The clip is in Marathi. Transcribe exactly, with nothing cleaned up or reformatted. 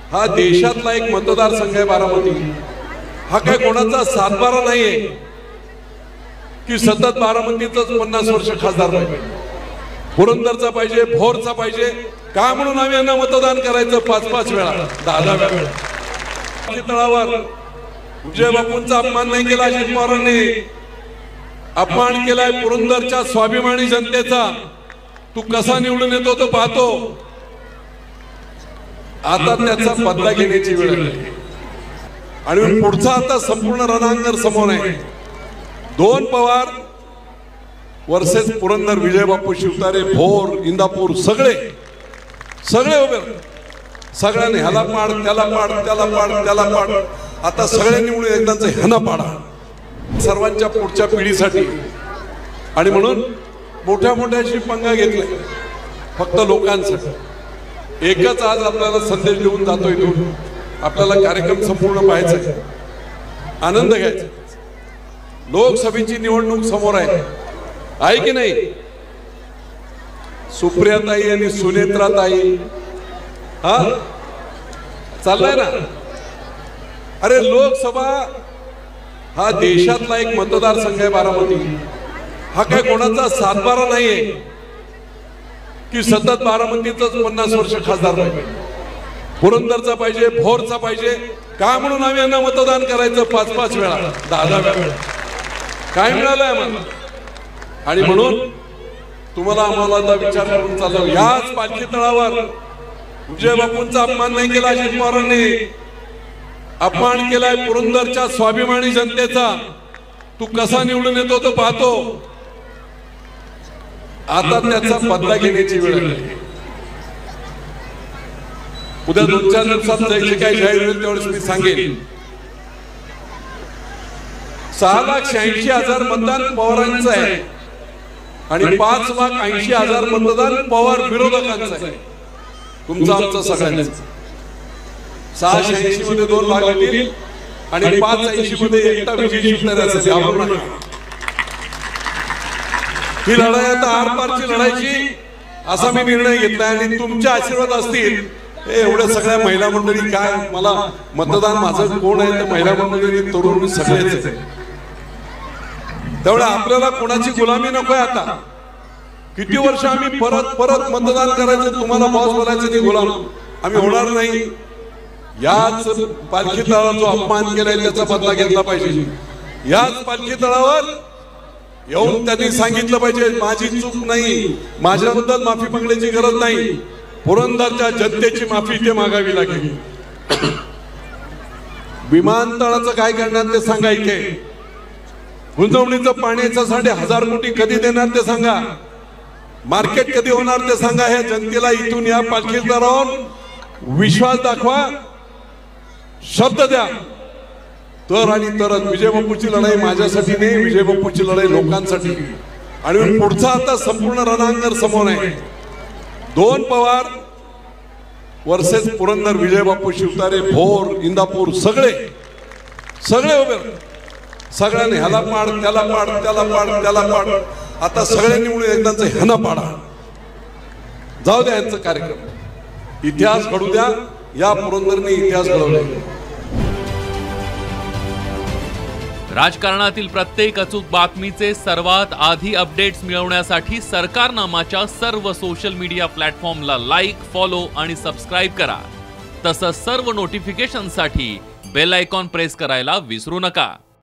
हा देशातला एक मतदारसंघ आहे बारामती। हा काय कोणाचा सातबारा नाहीये की सतत बारामतीचाच पन्नास वर्ष खासदार पाहिजे, पुरंदरचा पाहिजे, भोरचा पाहिजे का म्हणून आम्ही यांना मतदान करायचं पाच पाच वेळा, दहा दहा वेळा। तळावर विजय बापूंचा अपमान नाही केला अजित पवारांनी, अपमान केलाय पुरंदरच्या स्वाभिमानी जनतेचा। तू कसा निवडून येतो तो पाहतो, आता त्याचा बदला घेण्याची वेळ आहे आणि पुढचा आता संपूर्ण रणांगण समोर आहे। दोन पवार वर्सेस पुरंदर, विजय बापू शिवतारे, भोर, इंदापूर सगळे सगळे उभे, सगळ्यांनी ह्याला पाड त्याला पाड त्याला पाड त्याला पाड, आता सगळ्यांनी मिळून एकदाच ह्याना पाडा सर्वांच्या पुढच्या पिढीसाठी। आणि म्हणून मोठ्या मोठ्याशी पंगा घेतलाय फक्त लोकांसाठी। एकच आज आपल्याला संदेश देऊन जातो इथून, आपल्याला कार्यक्रम संपूर्ण पाहायचा आहे, आनंद घ्यायचा। लोकसभेची निवडणूक समोर आहे, आहे की नाही? सुप्रियाताई आणि सुनेत्राताई हा चाललाय ना। अरे लोकसभा हा देशातला एक मतदारसंघ आहे बारामती। हा काय कोणाचा सातबारा नाहीये की सतत बारामतीचाच पन्नास वर्ष खासदार पाहिजे, पुरंदरचा पाहिजे, भोरचा पाहिजे का म्हणून आम्ही यांना मतदान करायचं पाच पाच वेळा, दहा दहा वेळा। काय मिळालंय आम्हाला? आणि म्हणून तुम्हाला आम्हाला आता विचार करून चाललो, याच पालखी तळावर विजय बापूंचा अपमान नाही केला अजित पवारांनी, अपमान केलाय पुरंदरच्या स्वाभिमानी जनतेचा। तू कसा निवडून येतो तो पाहतो, आता त्याचा बदला घेण्याची वेळ आहे। उद्या दोन चार दिवसात जे काही जाहीर होईल तेवढेच मी सांगेन। सहा लाख शहाऐंशी हजार मतदान पवारांचं आहे आणि पाच लाख ऐंशी हजार मतदान पवार विरोधकांचं आहे, तुमचं आमचं सगळ्यांचं। सहाशे ऐंशी मध्ये दोन लाख येतील आणि पाच ऐंशी मध्ये एकटा विजय शिवतारे। ही लढाई आता आरपारची लढायची असा मी निर्णय घेतलाय आणि तुमचे आशीर्वाद असतील। एवढ्या सगळ्या महिला मंडळी, काय मला मतदान माझं कोण आहे तर महिला मंडळी, तरुण सगळेच आहे, तेवढं आपल्याला कोणाची गुलामी नकोय। आता किती वर्ष आम्ही परत परत मतदान करायचं, तुम्हाला बॉस बोलायचं की गुलाम आम्ही होणार नाही। याच पालखी तळावर जो अपमान केलाय त्याचा बदला घेतला पाहिजे। याच पालखी तळावर येऊन त्यांनी सांगितलं पाहिजे माझी चूक नाही, माझ्याबद्दल माफी मागण्याची गरज नाही, पुरंदरच्या जनतेची माफी ते मागावी लागेल। विमानतळाचं काय करणार ते सांगा, इथे गुंतवणुकीचं पाण्याचं साडे हजार कोटी कधी देणार ते सांगा, मार्केट कधी होणार ते सांगा। हे जनतेला इथून या पालखी तळावर विश्वास दाखवा, शब्द द्या, तर आणि तरच। विजय बापूची लढाई माझ्यासाठी नाही, विजय बापूची लढाई लोकांसाठी। आणि पुढचा आता संपूर्ण रणांगण समोर आहे। दोन पवार वर्सेस पुरंदर, विजय बापू शिवतारे, भोर, इंदापूर सगळे सगळे उभे, सगळ्यांनी ह्याला पाड त्याला पाड त्याला पाड त्याला पाड, आता सगळ्यांनी मिळून एकदाच ह्याना पाडा। जाऊ द्या यांचा कार्यक्रम, इतिहास घडू द्या। या पुरंदरने इतिहास घडवला। राजकारणातील प्रत्येक अचूक बातमीचे सर्वात आधी अपडेट्स मिळवण्यासाठी सरकारनामाच्या सर्व सोशल मीडिया प्लॅटफॉर्मला लाईक, फॉलो आणि सबस्क्राईब करा। तसंच सर्व नोटिफिकेशनसाठी बेल आयकॉन प्रेस करायला विसरू नका।